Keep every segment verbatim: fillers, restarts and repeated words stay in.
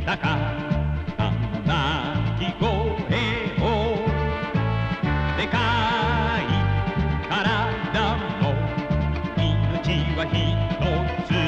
たかあんな鳴き声をでかい体の命は一つ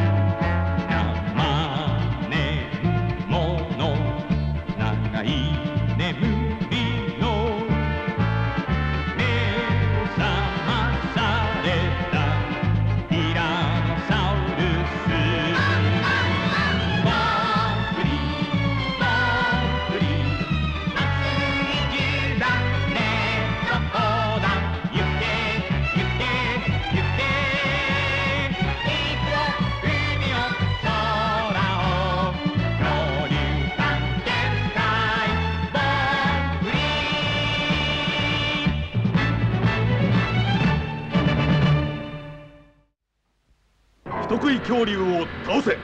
生年もの長い眠りの目を覚まされたティラノサウルスぼんくりぼんくり夏にじゅうだねどこだ行け行け行け陸を海を空を恐竜探検隊ぼんくり人食い恐竜を倒せ。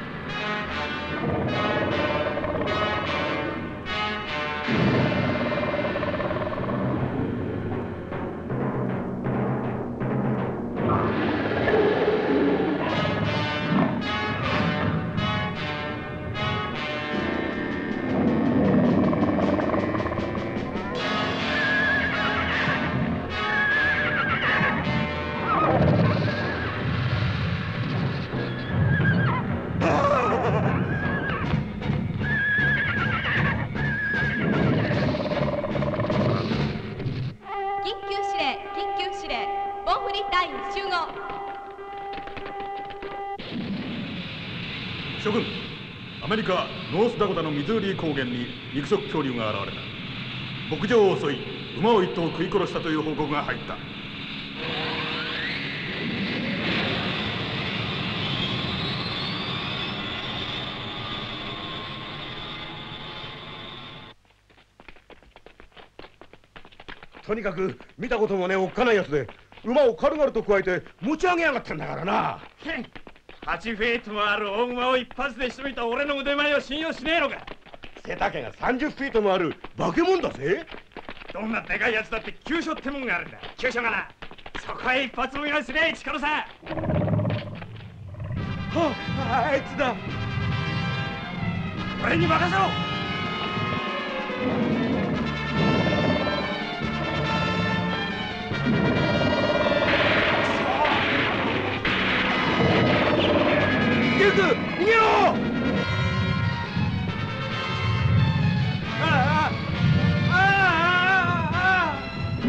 緊急指令緊急指令ボンフリ隊員集合。 諸君、アメリカノースダコタのミズーリー高原に肉食恐竜が現れた。牧場を襲い馬を一頭食い殺したという報告が入った。とにかく見たこともねおっかないやつで馬を軽々と加えて持ち上げやがったんだからな。 はちフィートもある大馬を一発で仕留めた俺の腕前を信用しねえのか。 背丈がさんじゅっフィートもある化け物だぜ。 どんなでかいやつだって急所ってもんがあるんだ。急所がな、そこへ一発もやすりゃ力さ。 はあ、あいつだ。 俺に任せろ。 ユウク、逃げろ。ああああ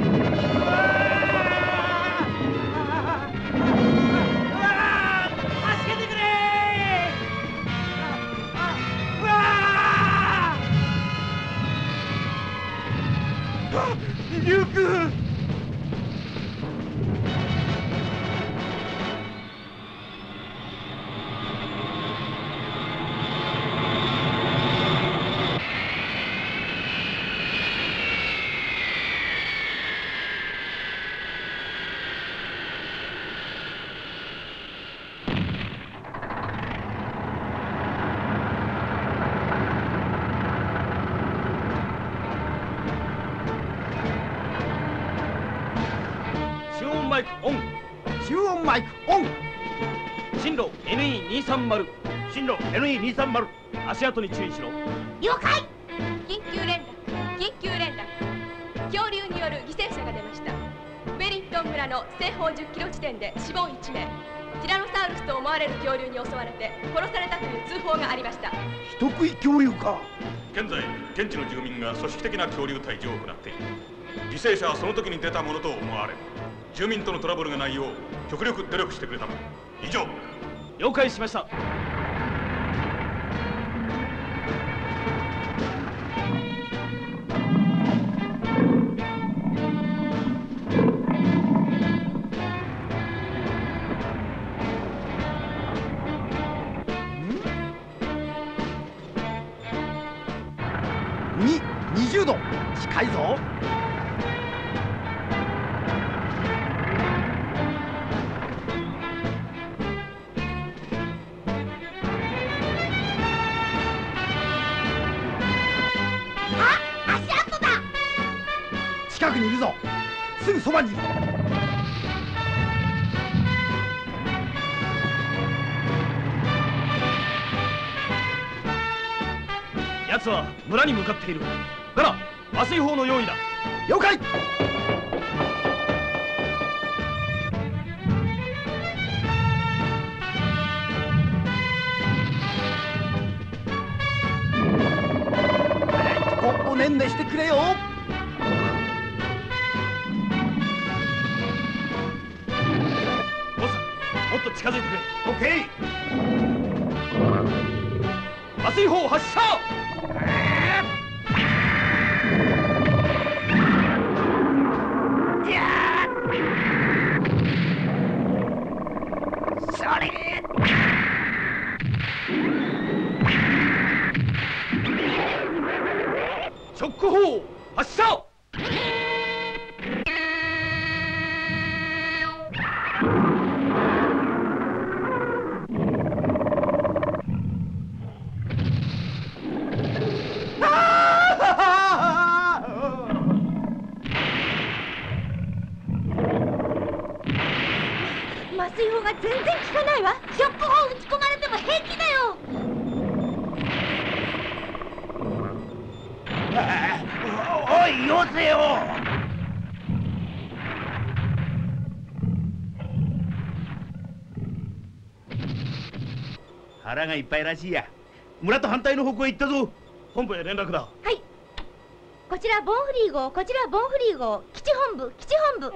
ああ助けてくれ。うわあユウク。 集音マイクオン。 集音マイクオン。 進路 エヌイーにひゃくさんじゅう。進路 エヌイーにひゃくさんじゅう。足跡に注意しろ。 了解。緊急連絡緊急連絡恐竜による犠牲者が出ました。ウェリントン村の西方じゅっキロ地点で死亡いちめい、ティラノサウルスと思われる恐竜に襲われて殺されたという通報がありました。 人食い恐竜か。 現在現地の住民が組織的な恐竜退治を行っている。犠牲者はその時に出たものと思われる。住民とのトラブルがないよう極力努力してくれたまえ。以上。 了解しました。 ににじゅうど近いぞ。近くにいるぞ。すぐそばにいる。 奴は村に向かっている。ガラ、麻酔砲の用意だ。 了解。おねんねしてくれよ。 ボス、もっと近づいてくれ。 オッケー。 麻酔砲発射。ショック砲発射。 麻酔砲が全然効かないわ。ショック砲撃ち込まれても平気だよ。 おい、よせよ。腹がいっぱいらしいや。村と反対の方向へ行ったぞ。 本部へ連絡だ。 はい。こちらボンフリー号、こちらボンフリー号、基地本部、基地本部。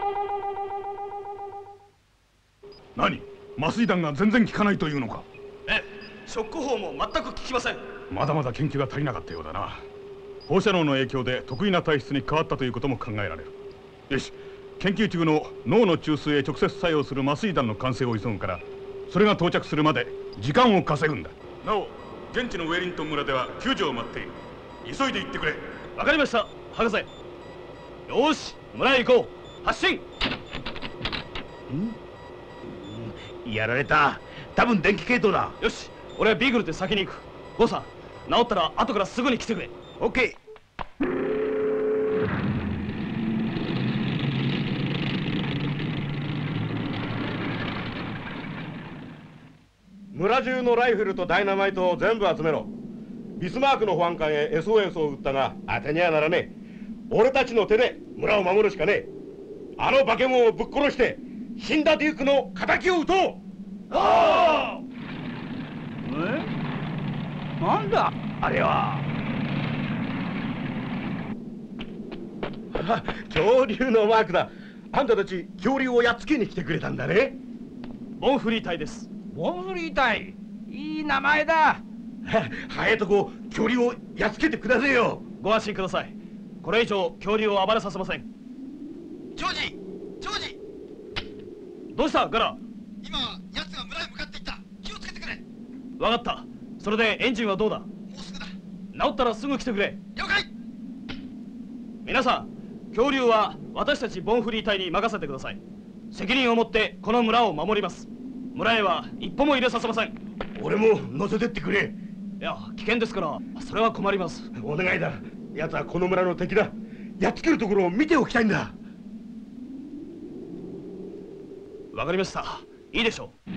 何、麻酔弾が全然効かないというのか。 ええ、ショック砲も全く効きません。 まだまだ研究が足りなかったようだな。放射能の影響で得意な体質に変わったということも考えられる。よし、研究中の脳の中枢へ直接作用する麻酔弾の完成を急ぐから、それが到着するまで時間を稼ぐんだ。なお、現地のウェリントン村では救助を待っている。急いで行ってくれ。 わかりました、博士。よし、村へ行こう。発進。 ん？やられた。多分電気系統だ。 よし、俺はビーグルで先に行く。ゴーさん、治ったら後からすぐに来てくれ。 オッケー。 村中のライフルとダイナマイトを全部集めろ。ビスマークの保安官へ エスオーエス を撃ったが当てにはならねえ。俺たちの手で村を守るしかねえ。あの化け物をぶっ殺して死んだデュークの敵を撃とう。 ああ。え？なんだあれは。 恐竜のマークだ。あんたたち恐竜をやっつけに来てくれたんだね。 ボンフリー隊です。 ボンフリー隊、いい名前だ。 早いとこ恐竜をやっつけてくださいよ。 ご安心ください。これ以上恐竜を暴れさせません。 ジョージ、ジョージ。 どうしたガラ。 今奴が村へ向かっていった。気をつけてくれ。 分かった。それでエンジンはどうだ。 もうすぐだ。 治ったらすぐ来てくれ。 了解。 皆さん、恐竜は私たちボンフリー隊に任せてください。責任を持ってこの村を守ります。村へは一歩も入れさせません。 俺も乗せてってくれ。 いや、危険ですからそれは困ります。 お願いだ。奴はこの村の敵だ。やっつけるところを見ておきたいんだ。 わかりました。いいでしょう。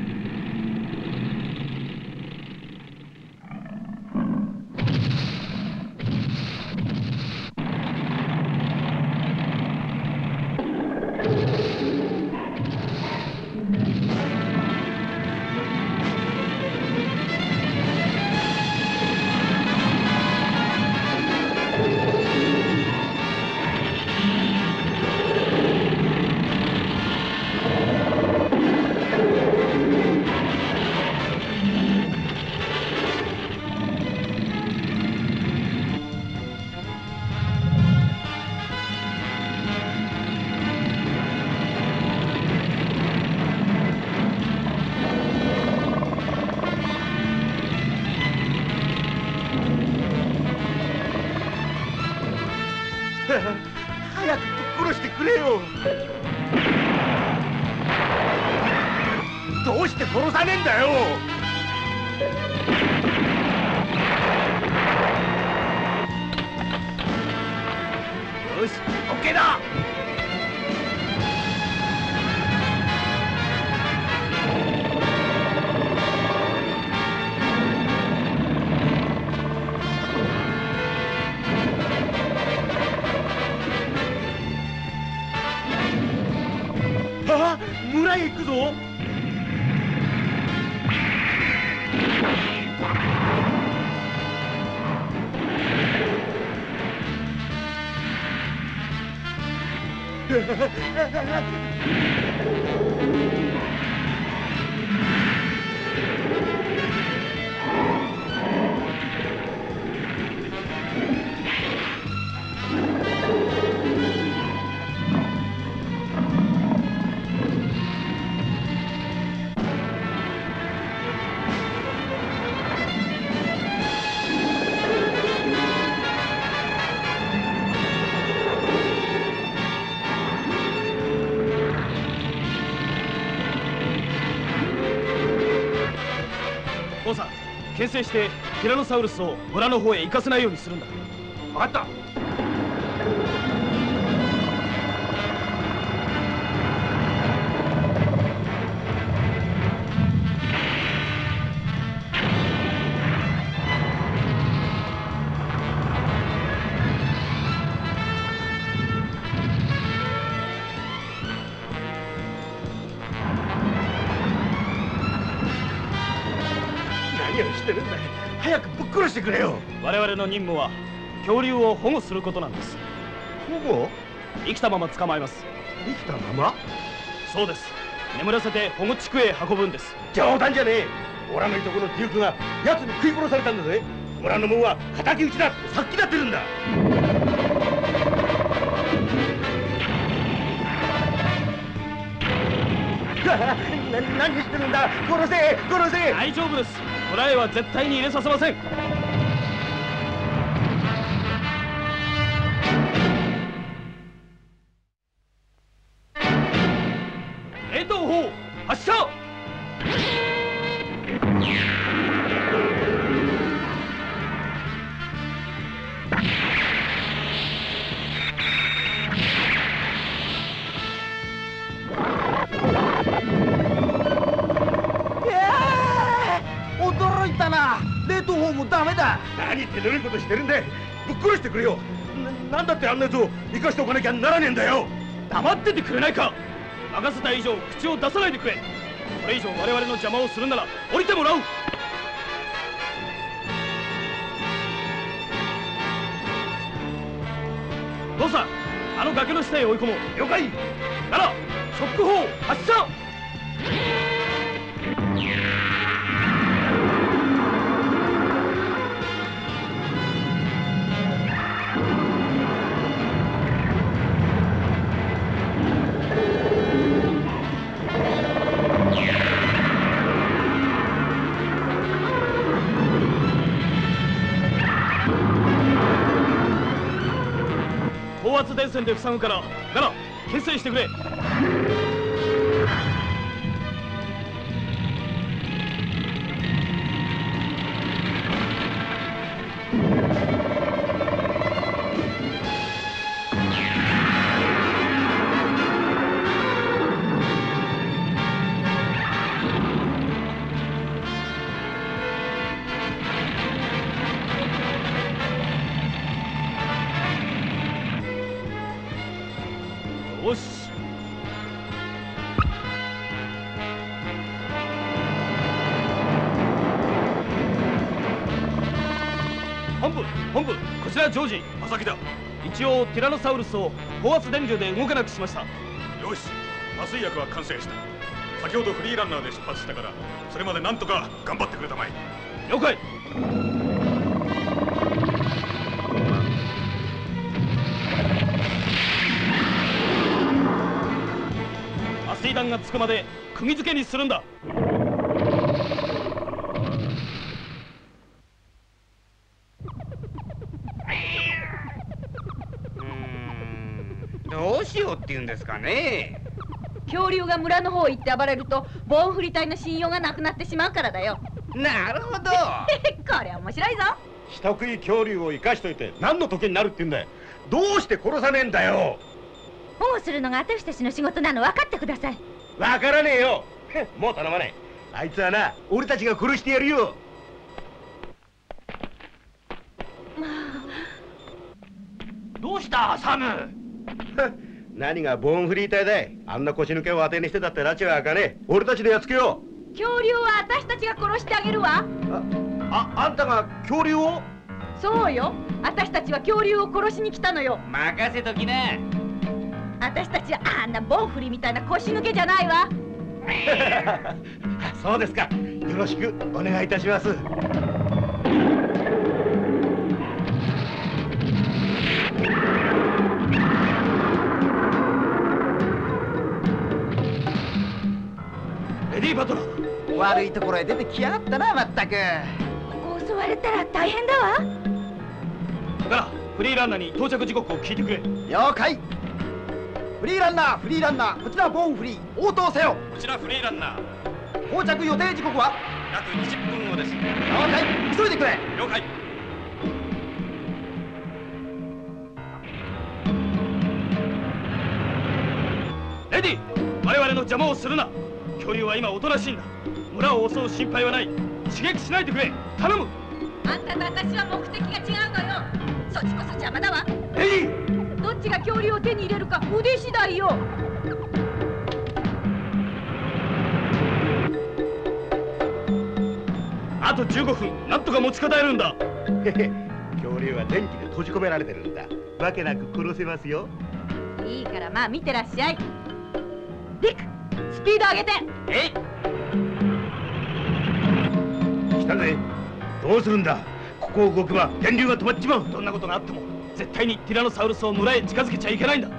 早く殺してくれよ。どうして殺さねえんだよ。 よし、オッケーだ。 父さん、牽制してティラノサウルスを村の方へ行かせないようにするんだ。 分かった。何をしてるんだい。早くぶっ殺してくれよ。 我々の任務は恐竜を保護することなんです。 保護？ 生きたまま捕まえます。 生きたまま？ そうです。眠らせて保護地区へ運ぶんです。 冗談じゃねえ。オラのいとこのデュークが奴に食い殺されたんだぜ。村の門は敵討ちだってさっきだってるんだ。な何してるんだ。殺せ殺せ。 大丈夫です。村へは絶対に入れさせません。冷凍砲発射。 驚いたな。冷凍砲もダメだ。 何ってぬるいことしてるんでぶっ殺してくれよ。な、なんだってあんなやつを生かしておかなきゃならねえんだよ。 黙っててくれないか。任せた以上口を出さないでくれ。これ以上我々の邪魔をするなら降りてもらう。父さん、あの崖の下へ追い込もう。 了解。 ならショック砲発射。高圧電線で塞ぐから、なら牽制してくれ。よし。本部本部、こちらジョージ。 正木だ。 一応ティラノサウルスを高圧電流で動かなくしました。 よし、麻酔薬は完成した。先ほどフリーランナーで出発したから、それまでなんとか頑張ってくれたまえ。 了解。麻酔弾がつくまで釘付けにするんだ。 どうしようって言うんですかね。 恐竜が村の方行って暴れるとボンフリ隊の信用がなくなってしまうからだよ。 なるほど。 これ面白いぞ。 人食い恐竜を生かしといて何の時になるって言うんだよ。どうして殺さねえんだよ。 保護するのが私たちの仕事なの分かってください。 わからねえよ。もう頼まねえ。あいつはな、俺たちが殺してやるよ。 どうしたサム。 何がボーンフリー隊だい。あんな腰抜けを当てにしてたって拉致はあかねえ。俺たちでやっつけよう。 恐竜は私たちが殺してあげるわ。 あ、あ、あんたが恐竜を？ そうよ、私たちは恐竜を殺しに来たのよ。 任せときな。 私たちはあんなボンフリみたいな腰抜けじゃないわ。 そうですか。よろしくお願いいたします。 レディーバトラー、 悪いところへ出てきやがったな、まったく。 ここ襲われたら大変だわ。 ならフリーランナーに到着時刻を聞いてくれ。 了解。フリーランナー、フリーランナー、こちらボーンフリー、応答せよ。 こちらフリーランナー、 到着予定時刻は約にじゅっぷんごです。 了解、急いでくれ。 了解。 レディー、我々の邪魔をするな。恐竜は今おとなしいんだ。村を襲う心配はない。刺激しないでくれ。頼む。 あんたと私は目的が違うのよ。そっちこそ邪魔だわ。 レディー、 どっちが恐竜を手に入れるか腕次第よ。 あとじゅうごふん、なんとか持ちこたえるんだ。 恐竜は電気で閉じ込められてるんだ。わけなく殺せますよ。 いいからまあ見てらっしゃい。ディック、スピード上げて。 えい。 来たぜ。どうするんだ。ここを動けば電流が止まっちまう。 どんなことがあっても絶対にティラノサウルスを村へ近づけちゃいけないんだ。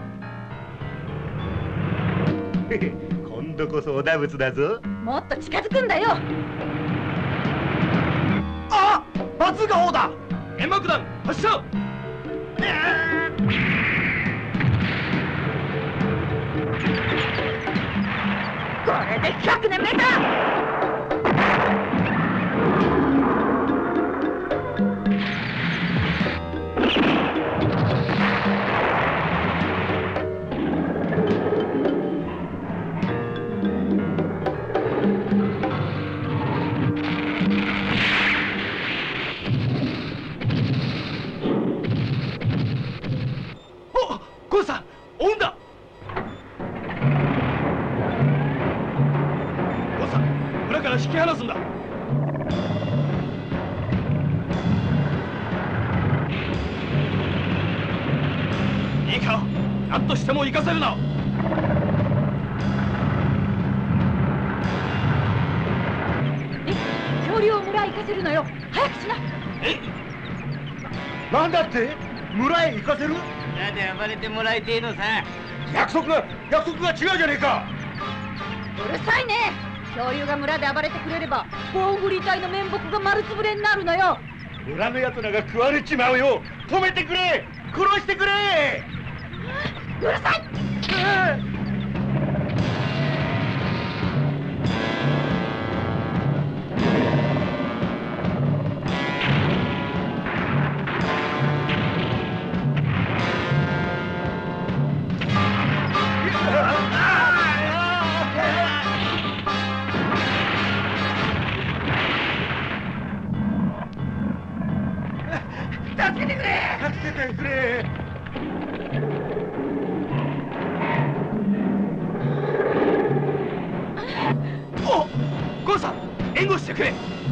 今度こそおだぶつだぞ。 もっと近づくんだよ。 あ、バズーカ砲だ。 煙幕弾発射。 これでひゃくねんめだ。 お、ゴンさん、追うんだ。ゴンさん、村から引き離すんだ。いいか、何としても行かせるな。 恐竜を村へ行かせるのよ。早くしな。 え、 なんだって。村へ行かせる。 だって暴れてもらいてえのさ。 約束が約束が違うじゃねえか。 うるさいね。恐竜が村で暴れてくれればボーンフリー隊の面目が丸つぶれになるのよ。 村の奴らが食われちまうよ。止めてくれ。殺してくれ。 うるさい。 助けてくれ。助けてくれ。 お、ゴンさん、援護してくれ。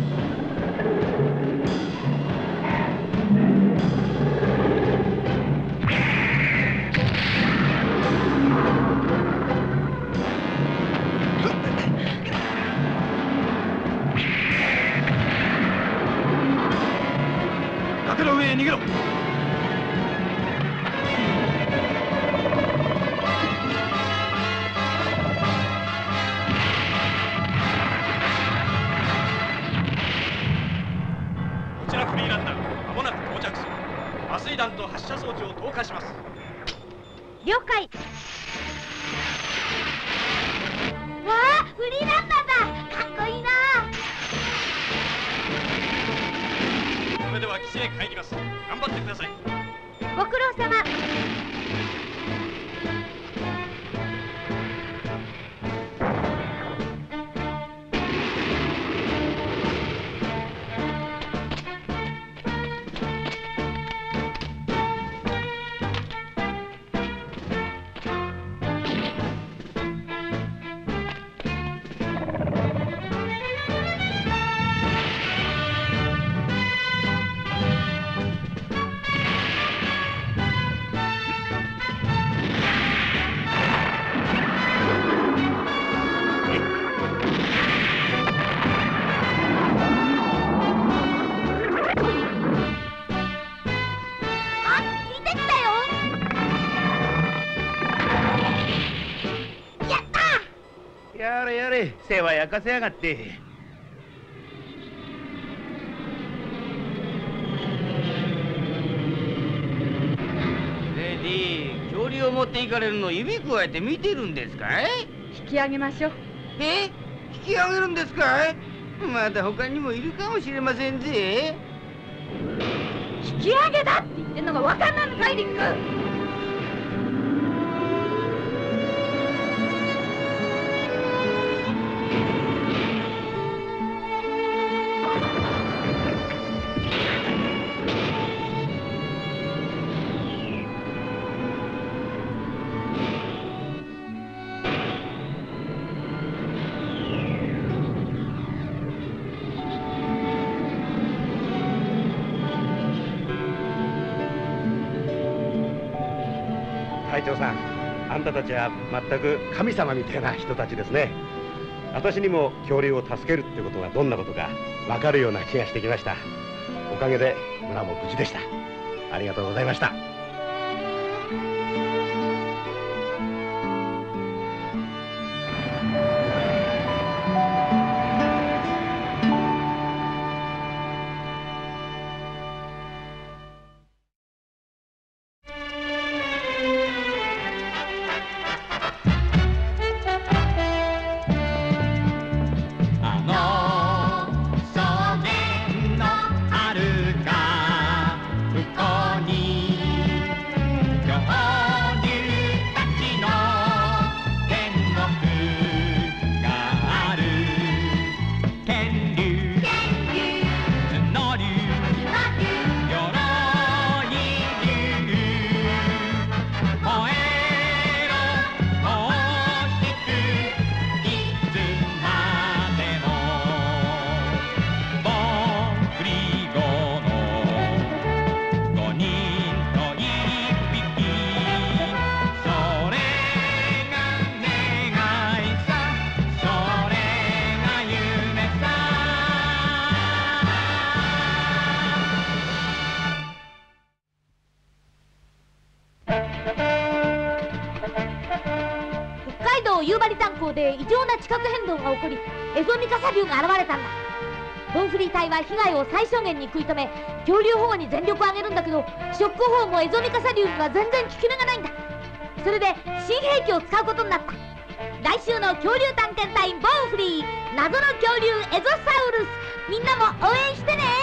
崖の上へ逃げろ。 こちらフリーランナー、まもなく到着する。麻酔弾と発射装置を投下します。 了解。わあ、フリーランナーだ。かっこいいな。 それでは基地へ帰ります。頑張ってください。 ご苦労様。 え世話焼かせやがって。レディー、恐竜を持っていかれるの指くわえて見てるんですかい？ 引き上げましょう。 え？引き上げるんですかい？まだ他にもいるかもしれませんぜ。 引き上げだって言ってんのが分かんないのかい、リック。 隊長さん、あんたたちは全く神様みたいな人たちですね。私にも恐竜を助けるってことがどんなことか分かるような気がしてきました。おかげで村も無事でした。ありがとうございました。 夕張炭鉱で異常な地殻変動が起こり、エゾミカサ竜が現れたんだ。ボンフリー隊は被害を最小限に食い止め、恐竜保護に全力を挙げるんだけど、ショック砲もエゾミカサ竜には全然効き目がないんだ。それで新兵器を使うことになった。来週の恐竜探検隊ボンフリー謎の恐竜エゾサウルス、みんなも応援してね。